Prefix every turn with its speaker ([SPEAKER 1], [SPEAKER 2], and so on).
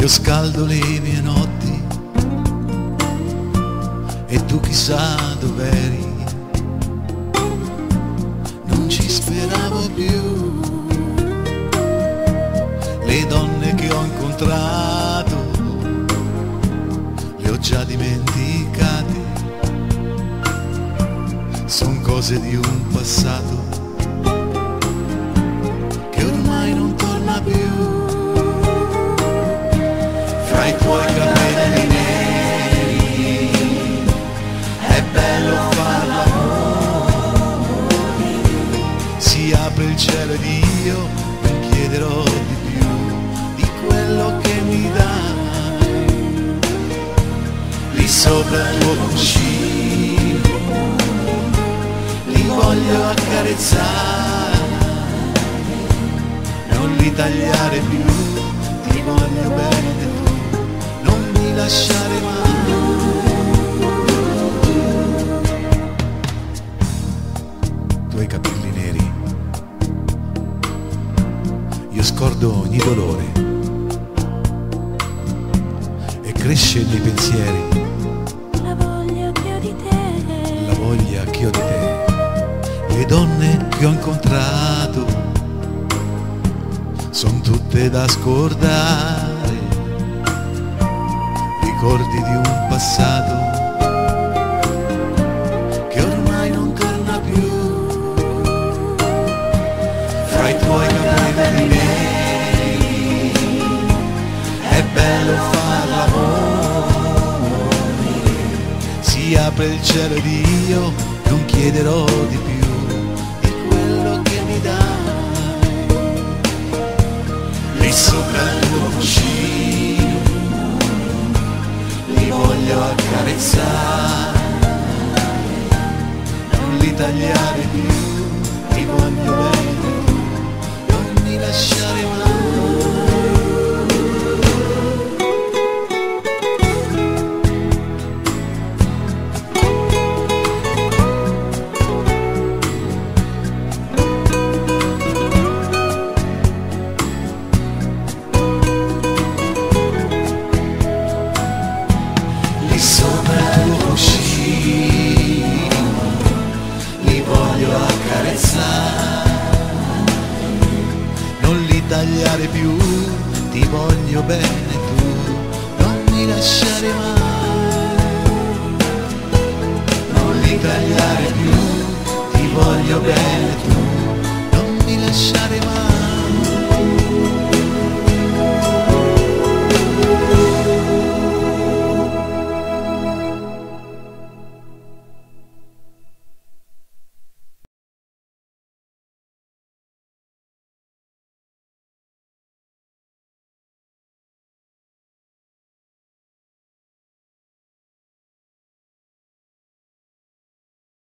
[SPEAKER 1] Io scaldo le mie notti e tu chissà dov'eri. Non ci speravo più. Le donne che ho incontrato le ho già dimenticate. Son cose di un passato che ormai non torna più. Fra i tuoi capelli neri è bello far l'amore. Si apre il cielo ed io non chiederò di più di quello che mi dai. Lì sopra il tuo cuscino li voglio accarezzare, non li tagliare più, ti voglio bene tu, non mi lasciare mai. Tuoi capelli neri, io scordo ogni dolore e cresce nei pensieri
[SPEAKER 2] la voglia che ho di te,
[SPEAKER 1] la voglia che ho di te. Le donne che ho incontrato son tutte da scordare, ricordi di un passato che ormai non torna più. Fra i tuoi capelli neri è bello far l'amore. Si apre il cielo ed io non chiederò di più di quello che mi dai. Lì sopra il tuo cuscino li voglio accarezzare, non li tagliare più, ti voglio bene, non mi lasciare mai. Sopra il tuo cuscino li voglio accarezzare, non li tagliare più, ti voglio bene tu, non mi lasciare mai.